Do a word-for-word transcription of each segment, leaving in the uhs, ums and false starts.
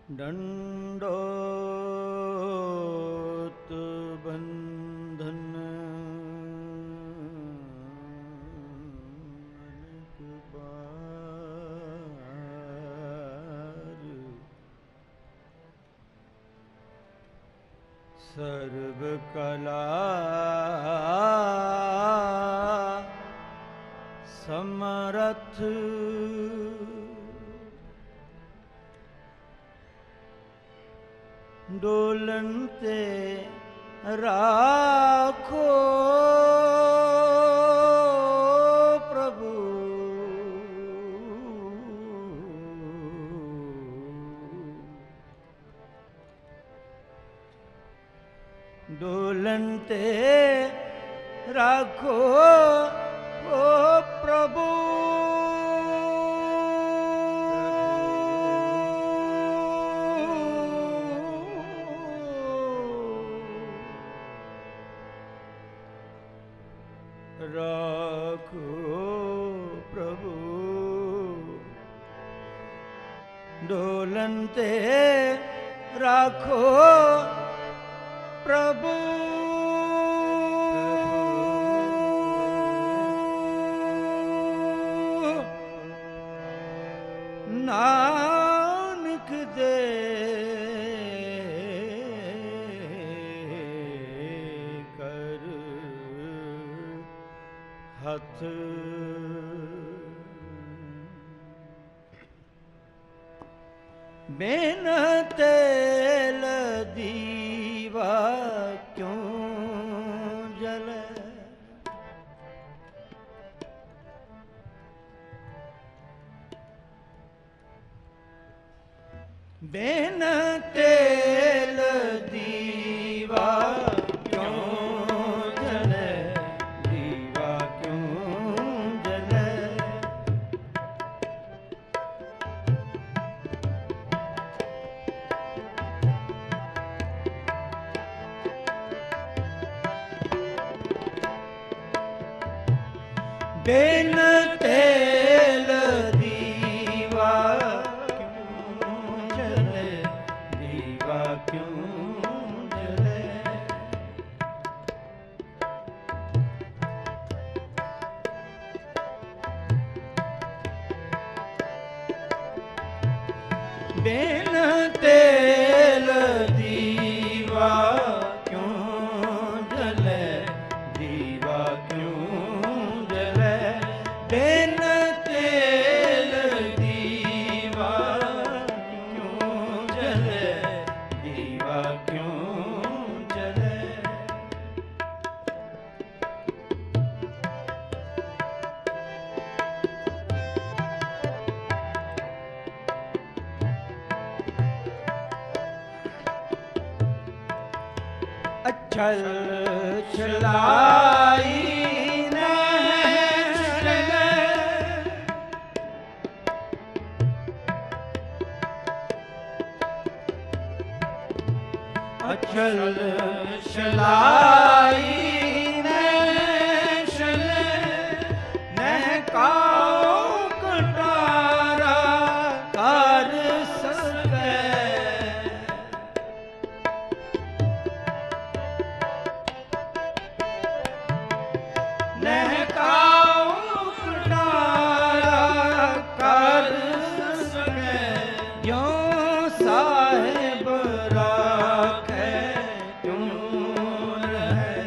दंडोत बंधन अनेक बार, सर्व कला समरथ डोलन ते राखो प्रभु, डोलन ते राखो ओ प्रभु। राखो प्रभु, डोलन ते राखो प्रभु। नानक दे कर हथ, बिन तेल दीवा क्यों जले, बिन तेल दीवा क्यों जले, दीवा क्यों जले। बिन तेल दीवा क्यों जले, दीवा क्यों जले। बिन तेल दीवा क्यों जले, दीवा क्यों जले। बिन तेल दीवा क्यों जले, दीवा क्यों जले। अचल चलाई अचल चलाई नैशल, नहकाओ कटारा कर सके। नहकाओ कटारा कर सके, यों साहिब राखे क्यों रहे।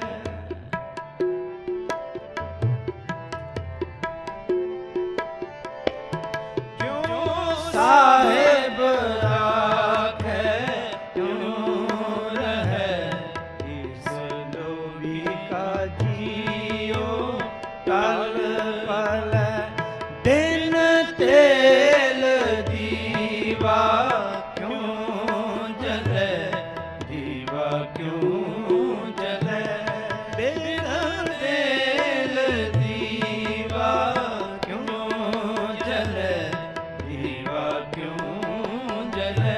क्यों साहिब राखे क्यों रहे। इस लोभी का जियो कल पल, दिन तेल दीवा क्यों जले, दीवा क्यों जले। बिन तेल दीवा क्यों जले, दीवा क्यों जले।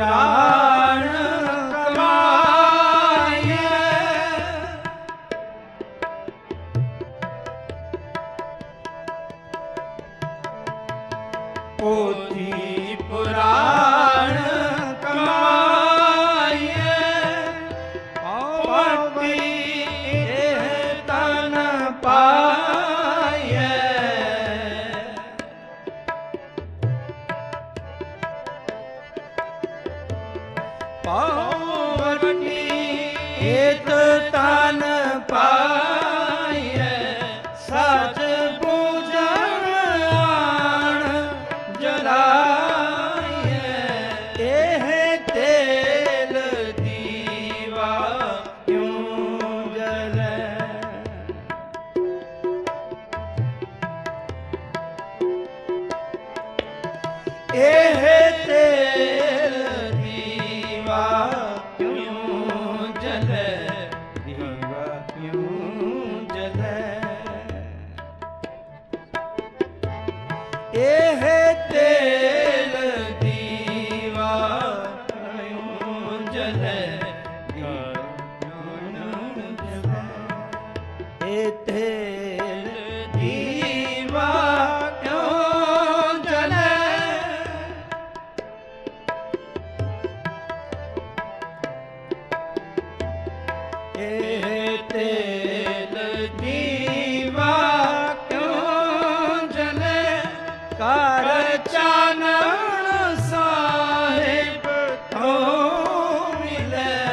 ਪੁਰਾਣ ਕਮਾਈਐ। ਪੋਥੀ ਪੁਰਾਣ ਕਮਾਈਐ। ਪਾਪੀ ਇਹ ਤਨ ਪਾਈਐ। ਪਾਵਟੀ ਏਤ ਤਨ ਪਾਈਐ। ਸਚ ਬੂਝਣ ਆਣ ਜਲਾਈਐ। ਇਹ ਤੇਲ ਦੀਵਾ ਕਿਉਂ ਜਲੈ। ਇਹ ਤੇਲ ਦੀਵਾ ਕਿਉਂ ਜਲੈ। ਦੀਵਾ ਕਿਉਂ ਜਲੈ। ਇਹ ਤੇਲ ਦੀਵਾ ਕਿਉਂ ਜਲੈ। ਦੀਵਾ ਕਿਉਂ ਜਲੈ। ਇਹ ਤੇਲ ਦੀਵਾ ਕਿਉਂ ਜਲੈ। ਇਹ ਤੇਲ ਦੀਵਾ ਕਿਉਂ ਜਲੈ। ਕਰ ਚਾਨਣ ਸਾਹਿਬ ਤੋਂ ਮਿਲੈ।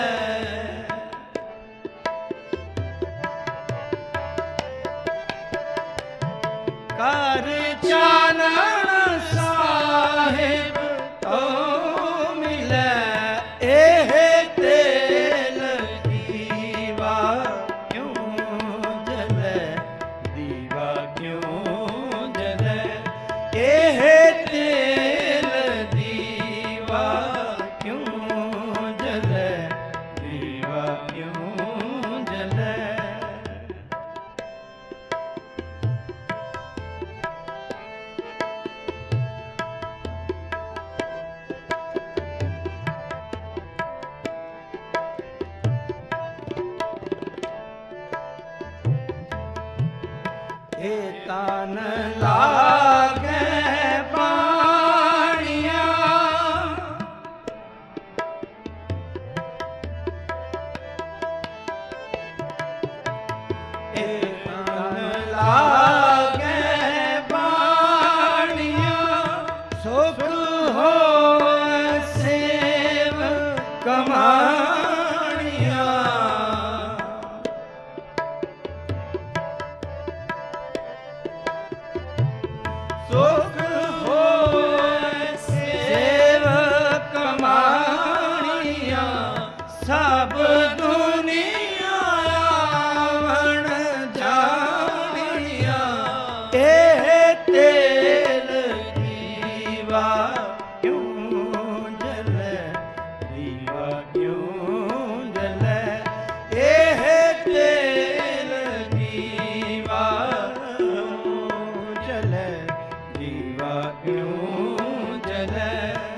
ਕਰ ਚਾਨਣ ਸਾਹਿਬ ਤੋਂ ਮਿਲੈ। ਇਹ ਤੇਲ ਦੀਵਾ ਕਿਉਂ ਜਲੈ। ਦੀਵਾ ਕਿਉਂ ਜਲੈ। ਇਹ ਤੇਲ ਦੀਵਾ ਕਿਉਂ ਜਲੈ। ਦੀਵਾ ਕਿਉਂ ਜਲੈ। ਇਹ ਤਨ ਲਾਗੈ ਪਾਣੀਆਂ। ਇਹ ਤਨ ਲਾਗੈ ਪਾਣੀਆਂ। ਸੁਖ ਹੋਇ ਸੇਵ ਕਮਾਣੀਆਂ। ਸੁਖ ਹੋਇ ਸੇਵ ਕਮਾਣੀਆਂ। ਸਭ ਦੁਨੀਆ ਆਵਣ ਜਾਣੀਆਂ। ਇਹ ਤੇਲ ਦੀਵਾ ਕਿਉਂ ਜਲੈ। ਦੀਵਾ ਕਿਉਂ ਜਲੈ। ਇਹ ਤੇਲ ਦੀਵਾ ਕਿਉਂ ਜਲੈ। ਦੀਵਾ ਕਿਉਂ ਜਲੈ।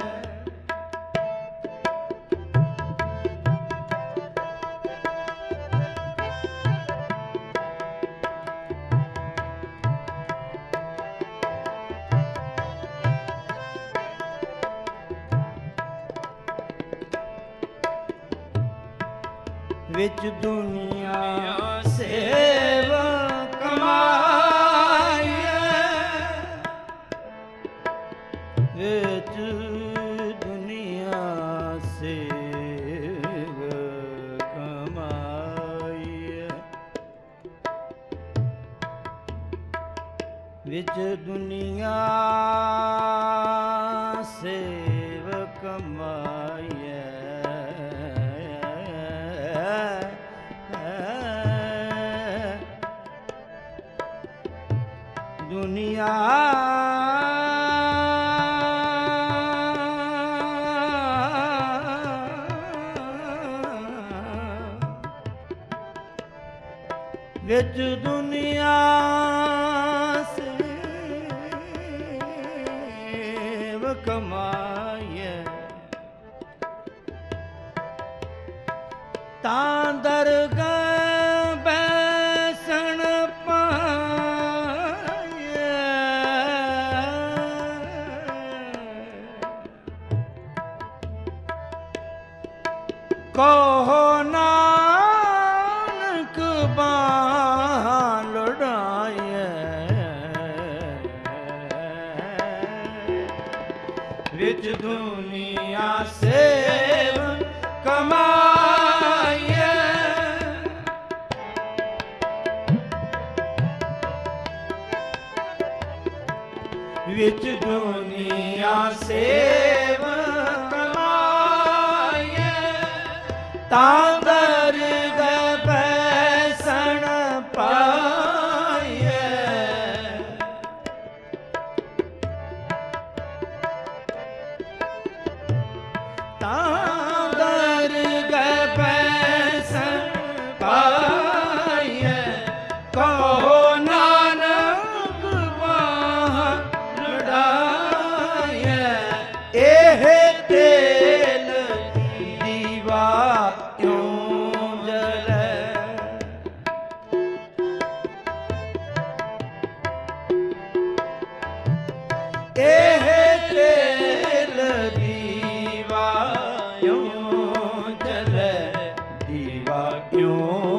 ਵਿੱਚ ਦੁਨੀਆ ਸੇਵ ਕਮਾਈਐ। ਵਿੱਚ ਦੁਨੀਆ ਸੇਵ ਕਮਾਈਐ। ਵਿੱਚ ਦੁਨੀਆ ਸੇਵ ਕਮਾਈਐ। ਦੁਨੀਆ ਵਿੱਚ ਦੁਨੀਆ ਸੇਵ ਕਮਾਈਐ। ਤਾਂ ਦਰਗਾਹ ਬੈਸਣ ਪਾਏ। ਕਹੋ ਨਾਨਕ ਬਾਂਹ ਲੁੜਾਏ। ਵਿੱਚ ਦੁਨੀਆ ਸੇਵ ਕਮਾਈਏ। ਵਿੱਚ ਦੁਨੀਆ ਸੇਵ ਕਮਾਈਏ। ਤਾਂ ਦਰਗਾਹ ਬੈਸਣ ਪਾਈਏ। ਤਾਂ ਦਰਗਾਹ ਬੈਸਣ ਪਾਈਏ। ਕਹੋ ਨਾਨਕ ਬਾਂਹ ਲੁੜਾਈਏ। ਇਹ ਤੇਲ ਦੀਵਾ ਕਿਉਂ ਜਲੇ। ਇਹ ਤੇਲ ਦੀਵਾ ਕਿਉਂ ਜਲੇ। ਦੀਵਾ ਕਿਉਂ